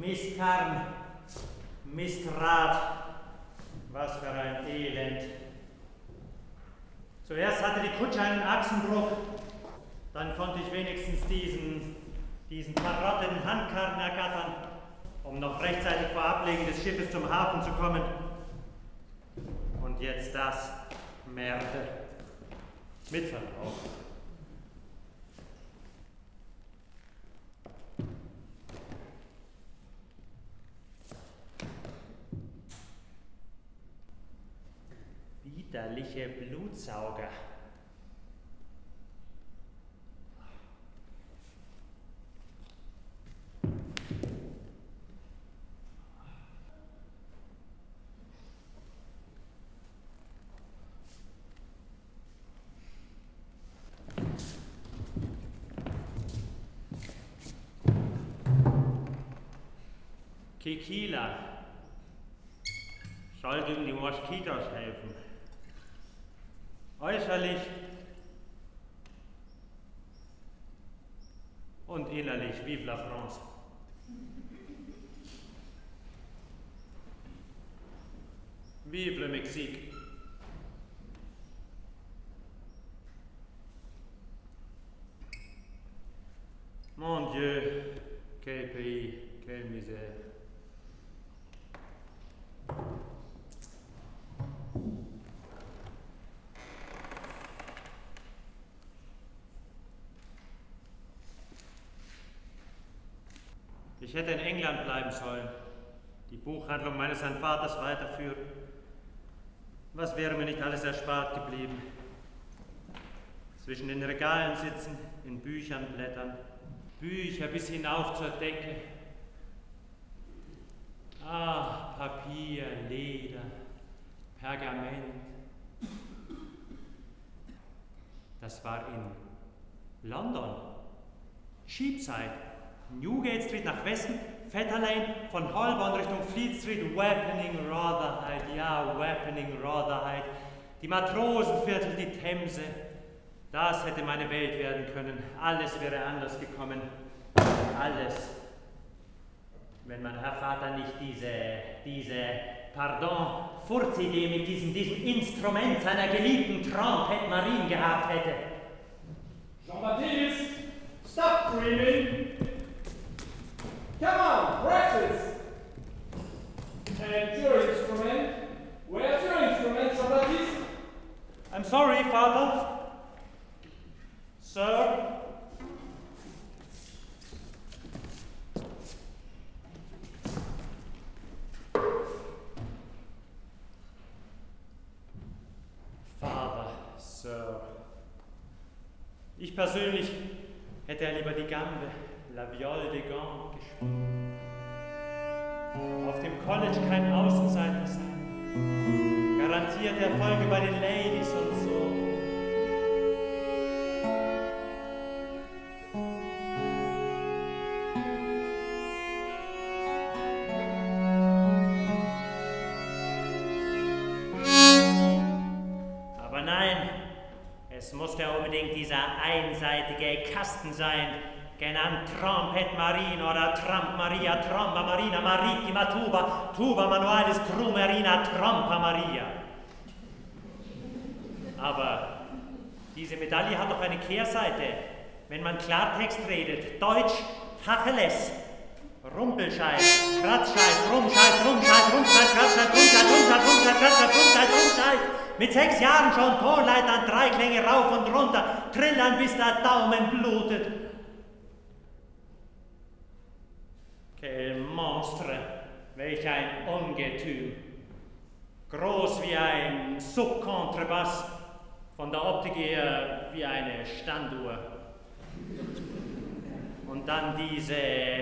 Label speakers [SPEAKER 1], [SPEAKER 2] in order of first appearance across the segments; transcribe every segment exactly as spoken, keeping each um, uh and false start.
[SPEAKER 1] Mistkarren, Mistrad, was für ein Elend. Zuerst hatte die Kutsche einen Achsenbruch, dann konnte ich wenigstens diesen, diesen verrotteten Handkarren ergattern, um noch rechtzeitig vor Ablegen des Schiffes zum Hafen zu kommen. Und jetzt das, Merde, mit Verlaub. Widerliche Blutsauger. Kikila soll gegen die Moskitos helfen. Äußerlich und innerlich, vive la France. Vive le Mexique. Mon Dieu, quel pays, quelle misère. Ich hätte in England bleiben sollen, die Buchhandlung meines Herrn Vaters weiterführen. Was wäre mir nicht alles erspart geblieben? Zwischen den Regalen sitzen, in Büchern blättern, Bücher bis hinauf zur Decke. Ah, Papier, Leder, Pergament. Das war in London, Sheepside, Newgate Street nach Westen, Fetter Lane, von Holborn Richtung Fleet Street, Weaponing Rotherhithe, ja, Weaponing Rotherhithe, die Matrosenviertel, die Themse. Das hätte meine Welt werden können. Alles wäre anders gekommen. Alles. Wenn mein Herr Vater nicht diese, diese, pardon, Furzidee mit diesem, diesem Instrument seiner geliebten Trompette Marine gehabt hätte.
[SPEAKER 2] Jean-Baptiste, stop dreaming! Come on, breakfast! And your instrument? Where's your instrument, Jean-Baptiste?
[SPEAKER 1] I'm sorry, Father. Sir. Father, Sir. Ich persönlich hätte ja lieber die Gambe, La Viole de Gand gespielt. Auf dem College kein Außenseiter sein. Garantierte Erfolge bei den Ladies und so. Aber nein, es musste unbedingt dieser einseitige Kasten sein, genannt Trompette Marine oder Tramp Maria, Tromba Marina, Maritima Tuba, Tuba Manualis Trumerina, Trompa Maria. Aber diese Medaille hat doch eine Kehrseite. Wenn man Klartext redet, Deutsch, Tacheles, Rumpelscheiß, Kratzscheiß, Rumscheiß, Rumscheiß, Rumscheiß, Kratzscheiß, Rumscheiß, Rumscheiß, Rumscheiß, Kratzscheiß, Rumscheiß, Rumscheiß. Mit sechs Jahren schon Tonleitern, drei Klänge rauf und runter, trillern bis der Daumen blutet. Quel Monstre, welch ein Ungetüm. Groß wie ein Subkontrebass, von der Optik her wie eine Standuhr. Und dann diese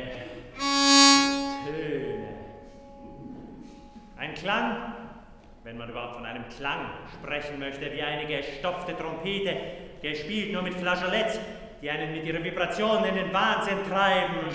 [SPEAKER 1] Töne. Ein Klang, wenn man überhaupt von einem Klang sprechen möchte, wie eine gestopfte Trompete, gespielt nur mit Flageolets, die einen mit ihrer Vibration in den Wahnsinn treiben.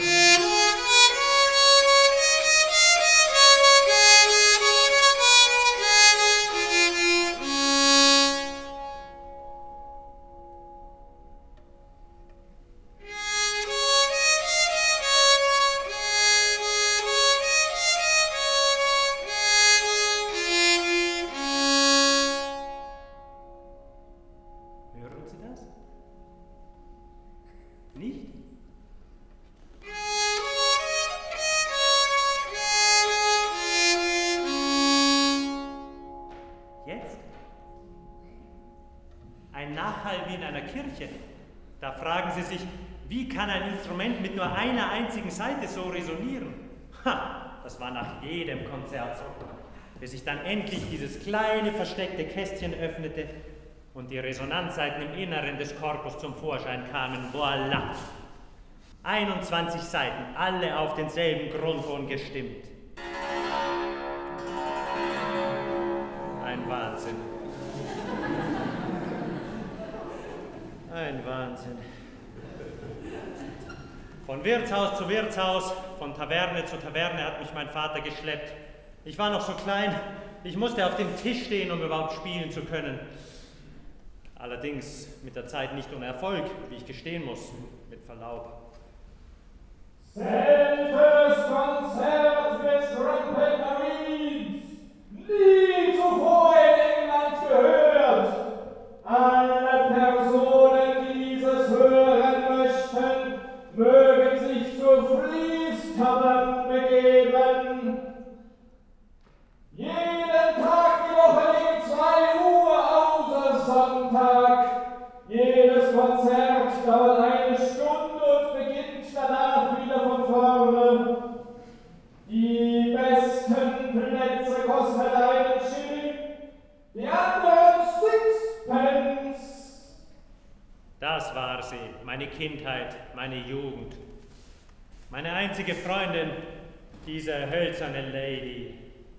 [SPEAKER 1] wie in einer Kirche. Da fragen Sie sich, wie kann ein Instrument mit nur einer einzigen Saite so resonieren? Ha, das war nach jedem Konzert so, bis sich dann endlich dieses kleine versteckte Kästchen öffnete und die Resonanzsaiten im Inneren des Korpus zum Vorschein kamen. Voilà! einundzwanzig Saiten, alle auf denselben Grundton gestimmt. Ein Wahnsinn. Ein Wahnsinn. Von Wirtshaus zu Wirtshaus, von Taverne zu Taverne hat mich mein Vater geschleppt. Ich war noch so klein, ich musste auf dem Tisch stehen, um überhaupt spielen zu können. Allerdings mit der Zeit nicht ohne Erfolg, wie ich gestehen muss, mit Verlaub.
[SPEAKER 2] Seltenes Konzert des Trumpet Marines, nie zuvor in England gehört. Alle Personen, die dieses hören möchten, mögen sich zur Fließtavern begeben. Jeden Tag die Woche gegen zwei Uhr außer Sonntag. Jedes Konzert dauert eine Stunde und beginnt danach wieder von vorne. Die besten Plätze kosten einen Schilling, die anderen Sixpence.
[SPEAKER 1] Das war sie, meine Kindheit, meine Jugend. Meine einzige Freundin, diese hölzerne Lady.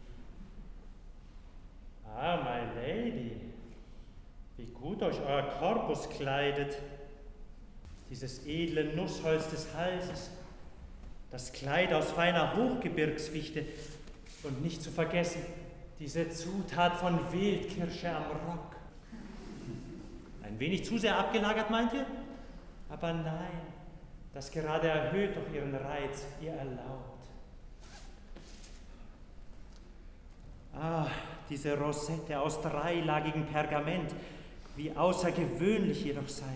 [SPEAKER 1] Ah, my Lady, wie gut euch euer Korpus kleidet. Dieses edle Nussholz des Halses, das Kleid aus feiner Hochgebirgsfichte und nicht zu vergessen, diese Zutat von Wildkirsche am Rock. Ein wenig zu sehr abgelagert, meint ihr? Aber nein, das gerade erhöht doch ihren Reiz, ihr erlaubt. Ah, diese Rosette aus dreilagigem Pergament, wie außergewöhnlich ihr doch seid.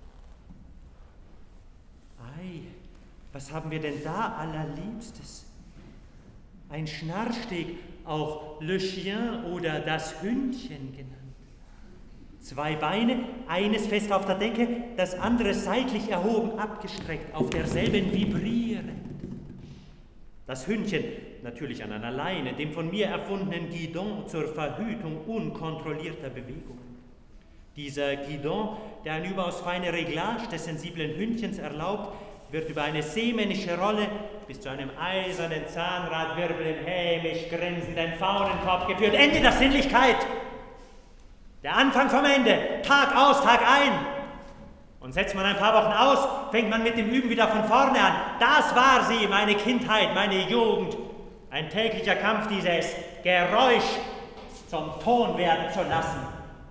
[SPEAKER 1] Ei, was haben wir denn da allerliebstes? Ein Schnarrsteg, auch Le Chien oder das Hündchen genannt. Zwei Beine, eines fest auf der Decke, das andere seitlich erhoben, abgestreckt, auf derselben vibrierend. Das Hündchen, natürlich an einer Leine, dem von mir erfundenen Guidon zur Verhütung unkontrollierter Bewegungen. Dieser Guidon, der eine überaus feine Reglage des sensiblen Hündchens erlaubt, wird über eine seemännische Rolle bis zu einem eisernen Zahnradwirbel im hämisch grinsenden Faunenkopf geführt. Ende der Sinnlichkeit! Der Anfang vom Ende, Tag aus, Tag ein. Und setzt man ein paar Wochen aus, fängt man mit dem Üben wieder von vorne an. Das war sie, meine Kindheit, meine Jugend. Ein täglicher Kampf, dieses Geräusch zum Ton werden zu lassen.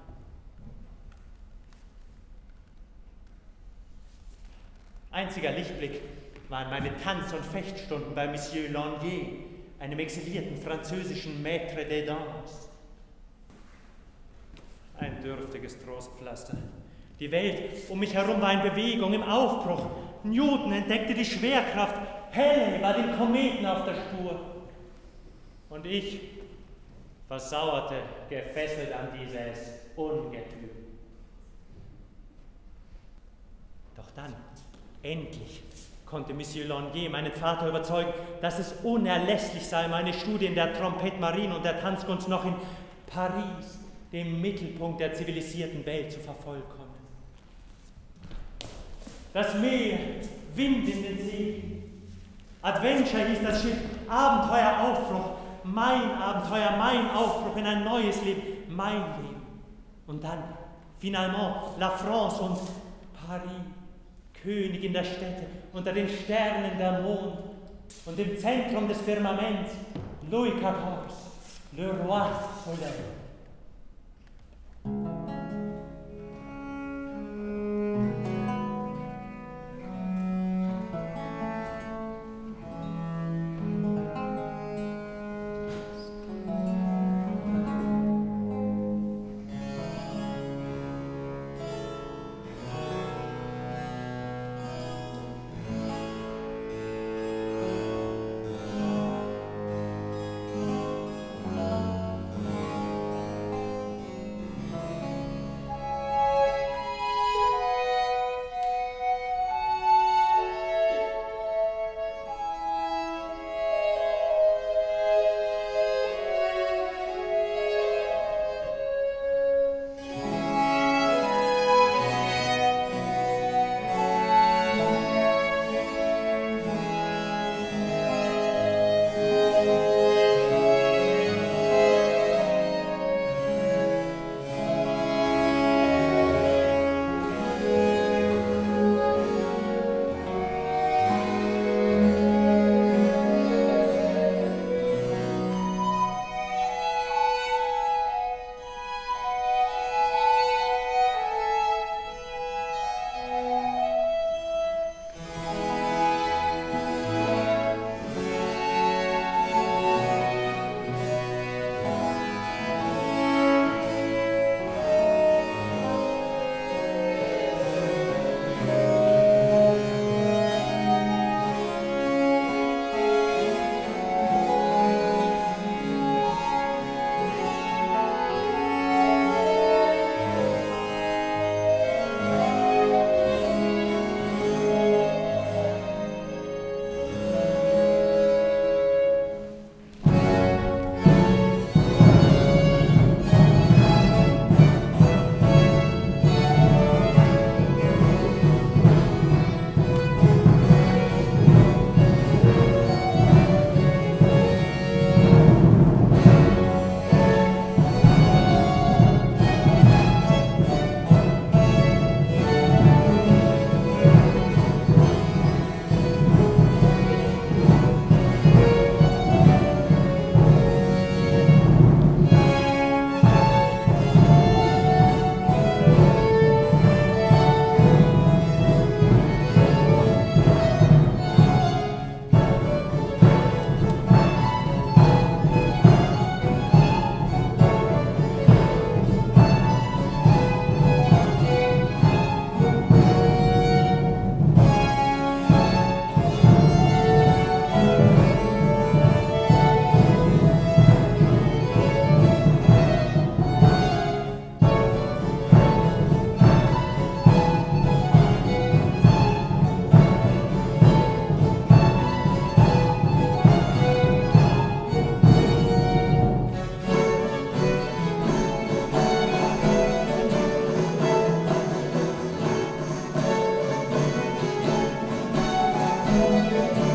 [SPEAKER 1] Einziger Lichtblick waren meine Tanz- und Fechtstunden bei Monsieur Langier, einem exilierten französischen Maître des Danses. Ein dürftiges Trostpflaster. Die Welt um mich herum war in Bewegung, im Aufbruch. Newton entdeckte die Schwerkraft, Halley war dem Kometen auf der Spur. Und ich versauerte, gefesselt an dieses Ungetüm. Doch dann, endlich, konnte Monsieur Langier meinen Vater überzeugen, dass es unerlässlich sei, meine Studien der Trompette Marine und der Tanzkunst noch in Paris, dem Mittelpunkt der zivilisierten Welt, zu vervollkommen. Das Meer, Wind in den Segeln. Adventure hieß das Schiff, Abenteuer, Aufbruch, mein Abenteuer, mein Aufbruch in ein neues Leben, mein Leben. Und dann, finalement, La France und Paris, Königin der Städte, unter den Sternen der Mond und im Zentrum des Firmaments, Louis quatorze, le roi soleil.
[SPEAKER 2] Thank you.